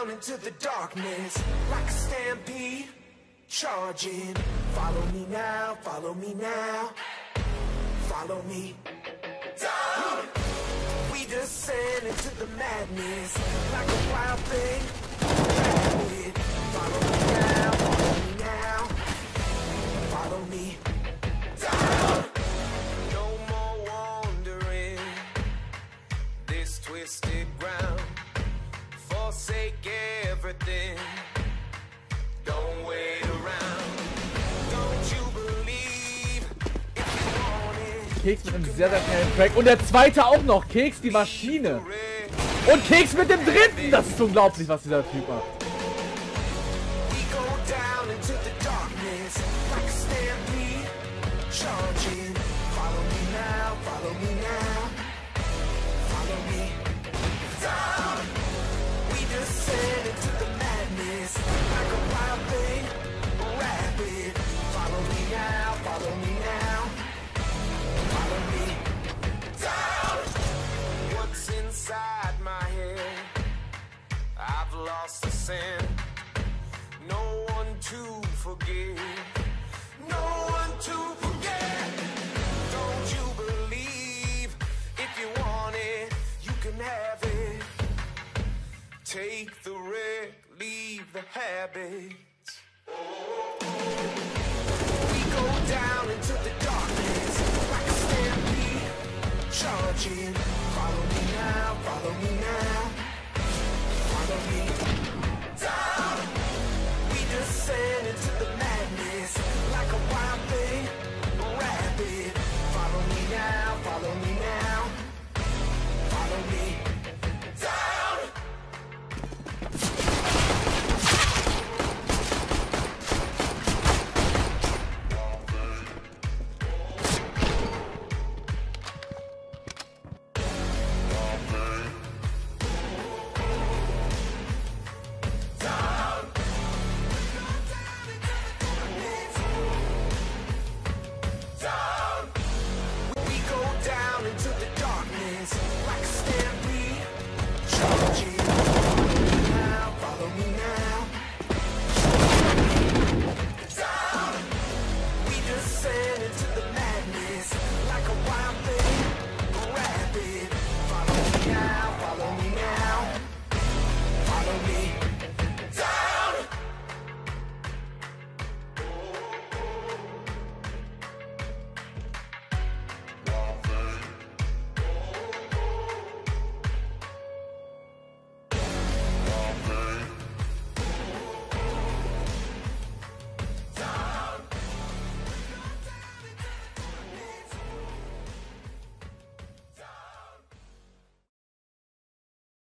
down into the darkness like a stampede, charging. Follow me now, follow me now, follow me down. We descend into the madness like a wild thing, rapid. Follow me now, follow me now, follow me down. No more wandering this twisted ground. Forsake everything. Don't wait around. Don't you believe if you want it. Keks mit einem sehr, sehr schnellen Track. Und der zweite auch noch. Keks, die Maschine. Und Keks mit dem dritten. Das ist unglaublich, was dieser Typ macht. We go down into the darkness like a stampede, charging. Follow me now, follow me now, follow me down. We descend into the madness like a wild thing, rapid. Follow me now, follow me now, follow me down. What's inside my head? I've lost the scent. No one to forgive, no one to forget. Don't you believe if you want it, you can have it. Take the red, leave the habits. We go down into the darkness like a stampede, charging. Follow me now, follow me now, follow me down. We descend into the madness like a wild thing, rapid. Follow me now, follow me now, follow me down. Into the madness like a wild thing, rapid.